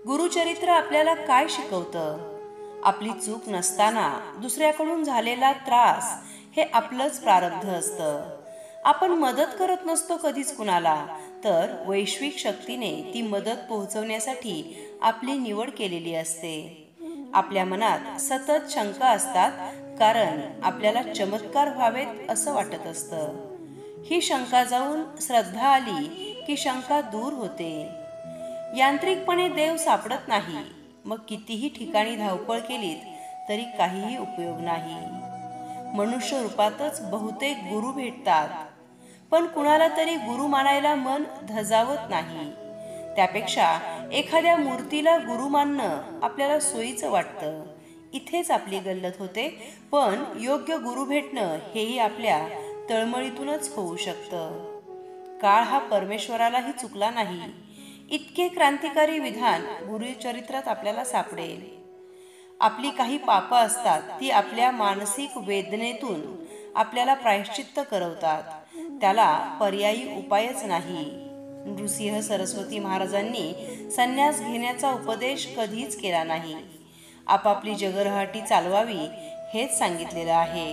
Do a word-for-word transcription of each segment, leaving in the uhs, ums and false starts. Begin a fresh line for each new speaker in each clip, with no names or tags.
गुरुचरित्र आपल्याला काय शिकवतं? आपली चूक नसताना दुसऱ्याकडून झालेला त्रास हे आपलंच प्रारब्ध असतं. आपण मदत करत नसतो कधीच कुणाला, तर वैश्विक शक्तीने ती मदत पोहोचवण्यासाठी आपली निवड केलेली असते. आपल्या मनात सतत शंका असतात, कारण आपल्याला चमत्कार व्हावेत असं वाटत असतं. ही शंका जाऊन श्रद्धा आली की शंका दूर होते. यांत्रिकपणे देव सापडत नाही, मग कितीही ठिकाणी धावपळ केलीत तरी काहीही उपयोग नाही. मनुष्य रूपातच बहुतेक गुरु भेटतात, पण कुणाला तरी गुरु मानायला मन धजावत नाही. त्यापेक्षा एखाद्या मूर्तीला गुरु मानणं आपल्याला सोयीचं वाटतं. इथेच आपली गल्लत होते. पण योग्य गुरु भेटणं हेही आपल्या तळमळीतूनच होऊ शकतं. काळ हा परमेश्वरालाही चुकला नाही. इतके क्रांतिकारी विधान गुरुचरित्रात आपल्याला सापडेल. आपली काही पापं असतात, ती आपल्या मानसिक वेदनेतून आपल्याला प्रायश्चित्त करवतात. त्याला पर्यायी उपायच नाही. नृसिंह सरस्वती महाराजांनी संन्यास घेण्याचा उपदेश कधीच केला नाही. आपापली जगरहाटी चालवावी हेच सांगितलेलं आहे.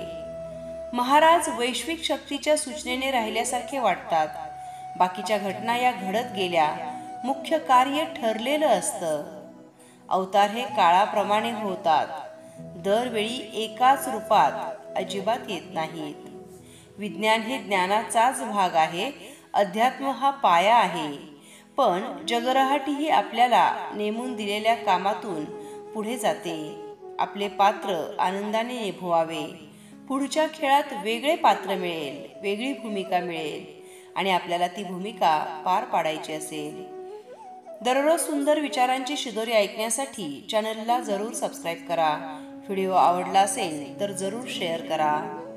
महाराज वैश्विक शक्तीच्या सूचनेने राहिल्यासारखे वाटतात. बाकीच्या घटना या घडत गेल्या, मुख्य कार्य ठरलेलं असतं. अवतार हे काळाप्रमाणे होतात, दरवेळी एकाच रूपात अजिबात येत नाहीत. विज्ञान हे ज्ञानाचाच भाग आहे, अध्यात्म हा पाया आहे. पण जगरहाटी ही आपल्याला नेमून दिलेल्या कामातून पुढे जाते. आपले पात्र आनंदाने निभवावे. पुढच्या खेळात वेगळे पात्र मिळेल, वेगळी भूमिका मिळेल आणि आपल्याला ती भूमिका पार पाडायची असेल. दररोज सुंदर विचारांची शिदोरी ऐकण्यासाठी चॅनलला जरूर सबस्क्राईब करा. व्हिडिओ आवडला असेल तर जरूर शेअर करा.